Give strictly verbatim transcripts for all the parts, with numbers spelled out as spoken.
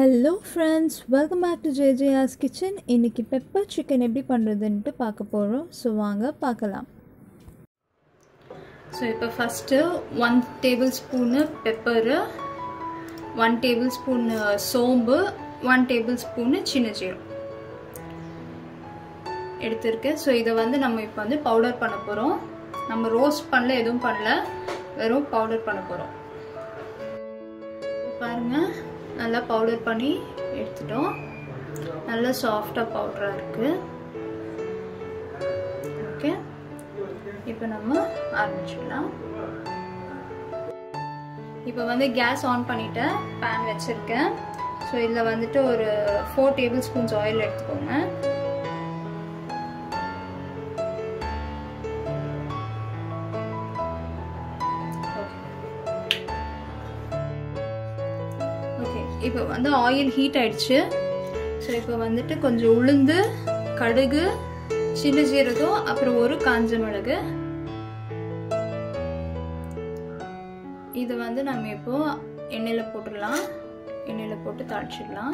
Hello friends, welcome back to J J R's Kitchen. இன்னைக்கு pepper chicken எப்படி பண்ணுறதுன்ட்டு பார்க்க போகிறோம். ஸோ வாங்க பார்க்கலாம். ஸோ இப்போ first one tablespoon pepper, one tablespoon சோம்பு, ஒன் டேபிள் ஸ்பூனு சின்ன ஜீரம் எடுத்துருக்கேன். ஸோ இதை வந்து நம்ம இப்போ வந்து பவுடர் பண்ண போகிறோம். நம்ம ரோஸ்ட் பண்ணல, எதுவும் பண்ணல, வெறும் பவுடர் பண்ண போகிறோம். பாருங்கள், நல்லா பவுடர் பண்ணி எடுத்துட்டோம். நல்லா சாஃப்டாக பவுடராக இருக்குது. ஓகே, இப்போ நம்ம ஆரம்பிச்சிடலாம். இப்போ வந்து கேஸ் ஆன் பண்ணிவிட்டேன், பேன் வச்சுருக்கேன். ஸோ இதில் வந்துட்டு ஒரு ஃபோர் டேபிள் ஸ்பூன்ஸ் ஆயில் எடுத்துக்கோங்க. இப்போ வந்து ஆயில் ஹீட் ஆயிடுச்சு. ஸோ இப்போ வந்துட்டு கொஞ்சம் உளுந்து, கடுகு, சின்ன ஜீரகம், அப்புறம் ஒரு காஞ்ச மிளகு, இது வந்து நம்ம இப்போ எண்ணெயில் போட்டுடலாம். எண்ணெயில் போட்டு தாளிச்சிடலாம்.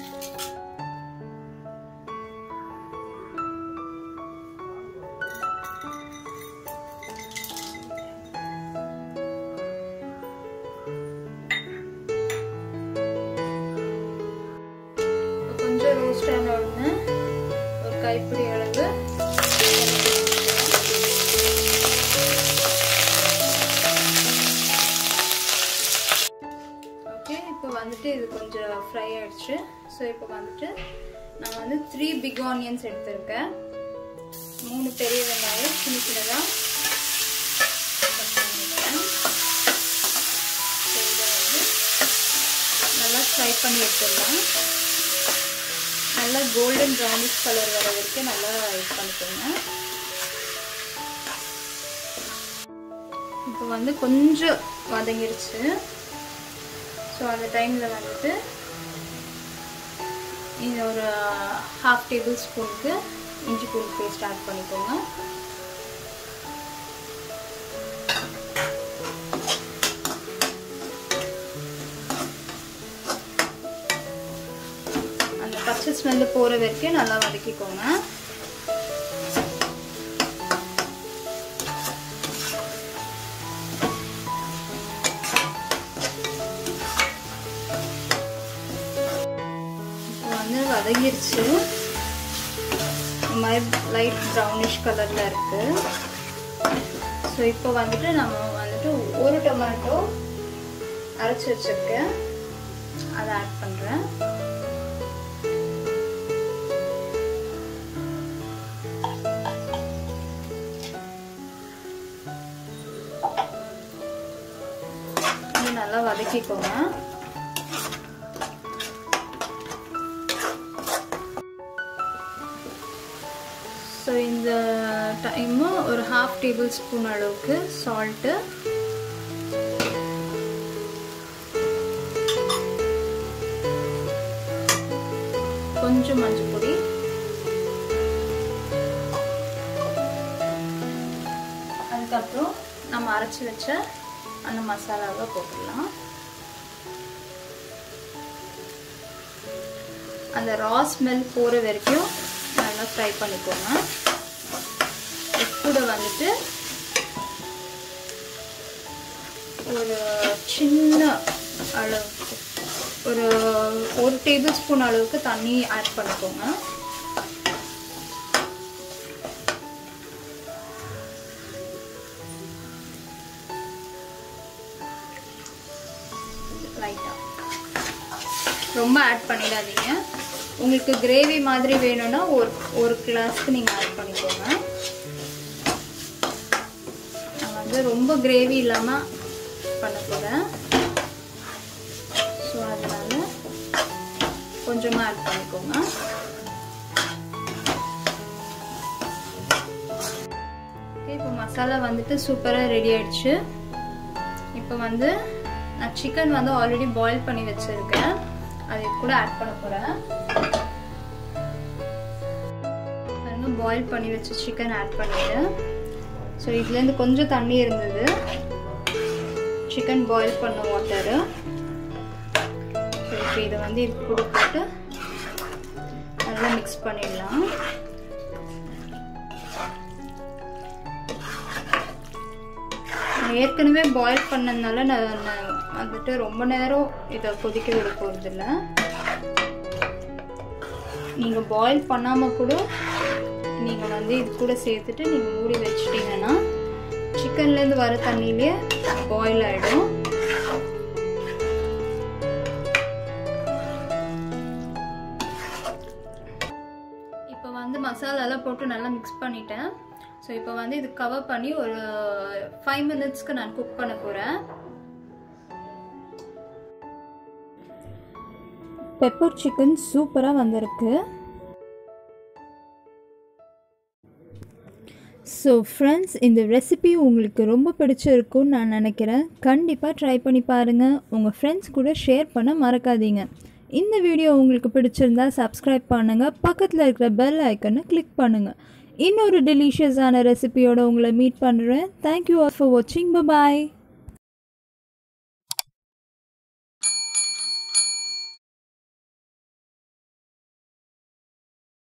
கொஞ்சம் ரோஸ்ட் ஆன உடனே ஒரு கைப்பிடி அளவு ஓகே. இப்போ வந்துட்டு இது கொஞ்சம் ஃப்ரை ஆயிடுச்சு. ஸோ இப்போ வந்துட்டு நான் வந்து த்ரீ பிக் ஆனியன்ஸ் எடுத்திருக்கேன். மூணு பெரிய வெங்காயம் சின்ன சின்னதாக நல்லா ஃப்ரை பண்ணி எடுத்துடலாம். நல்லா கோல்டன் ப்ரௌனிஷ் கலர் வர வரைக்கும் நல்லா இது பண்ணிக்கோங்க. இப்போ வந்து கொஞ்சம் வதங்கிடுச்சு. ஸோ அந்த டைமில் வந்துட்டு இந்த ஒரு ஹாஃப் டேபிள் ஸ்பூனுக்கு இஞ்சி பூண்டு பேஸ்ட் ஆட் பண்ணிக்கோங்க. பச்சை ஸ்மெல்லு போகிற வரைக்கும் நல்லா வதக்கிக்கோங்க. இப்போ வந்து வதங்கிருச்சு. இந்த மாதிரி லைட் ப்ரௌனிஷ் கலரில் இருக்கு. ஸோ இப்போ வந்துட்டு நம்ம வந்துட்டு ஒரு டொமேட்டோ அரைச்சி வச்சுருக்கேன், அதை ஆட் பண்ணுறேன். நல்லா வதக்கிக்கோங்க. ஸோ இந்த டைமு ஒரு ஹாஃப் டேபிள் ஸ்பூன் அளவுக்கு சால்ட்டு, கொஞ்சம் மஞ்சள் பொடி, அதுக்கப்புறம் நம்ம அரைச்சி வச்ச அந்த மசாலாவை போட்டுடலாம். அந்த ரா ஸ்மெல் போகிற வரைக்கும் நல்லா ஃப்ரை பண்ணிக்கோங்க. கூட வந்துட்டு ஒரு சின்ன அளவுக்கு ஒரு ஒரு டேபிள் ஸ்பூன் அளவுக்கு தண்ணி ஆட் பண்ணிக்கோங்க. ரொம்ப ஆட் பண்ணிடாதீங்க. உங்களுக்கு கிரேவி மாதிரி வேணும்னா ஒரு ஒரு கிளாஸ்க்கு நீங்கள் ஆட் பண்ணிக்கோங்க. நான் வந்து ரொம்ப கிரேவி இல்லாமல் பண்ண போகிறேன். ஸோ அதனால கொஞ்சமாக ஆட் பண்ணிக்கோங்க. ஓகே, இப்போ மசாலா வந்துட்டு சூப்பராக ரெடி ஆயிடுச்சு. இப்போ வந்து நான் சிக்கன் வந்து ஆல்ரெடி பாயில் பண்ணி வச்சுருக்கேன், அதை கூட ஆட் பண்ண போகிறேன். பாயில் பண்ணி வச்ச சிக்கன் ஆட் பண்ணிட்டேன். ஸோ இதுலேருந்து கொஞ்சம் தண்ணி இருந்தது, சிக்கன் பாயில் பண்ண வாட்டரு. இப்போ இதை வந்து இது கூட போட்டு நல்லா மிக்ஸ் பண்ணிடலாம். ஏற்கனவே பாயில் பண்ணதுனால நான் வந்துட்டு ரொம்ப நேரம் இதை கொதிக்க விட போகிறதில்ல. நீங்கள் பாயில் பண்ணாமல் கூட நீங்கள் வந்து இது கூட சேர்த்துட்டு நீங்கள் மூடி வச்சிட்டிங்கன்னா சிக்கன்லேருந்து வர தண்ணியிலே பாயில் ஆகிடும். இப்போ வந்து மசாலாலாம் போட்டு நல்லா மிக்ஸ் பண்ணிட்டேன். ஸோ இப்போ வந்து இது கவர் பண்ணி ஒரு ஃபைவ் மினிட்ஸ்க்கு நான் குக் பண்ண போகிறேன். பெப்பர் சிக்கன் சூப்பராக வந்திருக்கு. ஸோ ஃப்ரெண்ட்ஸ், இந்த ரெசிபி உங்களுக்கு ரொம்ப பிடிச்சிருக்குன்னு நான் நினைக்கிறேன். கண்டிப்பாக ட்ரை பண்ணி பாருங்கள். உங்கள் ஃப்ரெண்ட்ஸ் கூட ஷேர் பண்ண மறக்காதீங்க. இந்த வீடியோ உங்களுக்கு பிடிச்சிருந்தா சப்ஸ்கிரைப் பண்ணுங்கள். பக்கத்தில் இருக்கிற பெல் ஐக்கனை கிளிக் பண்ணுங்கள். இன்னொரு டெலிஷியஸான ரெசிபியோடு உங்களை மீட் பண்ணுறேன். தேங்க்யூ ஆல் ஃபார் வாட்சிங். பாய்.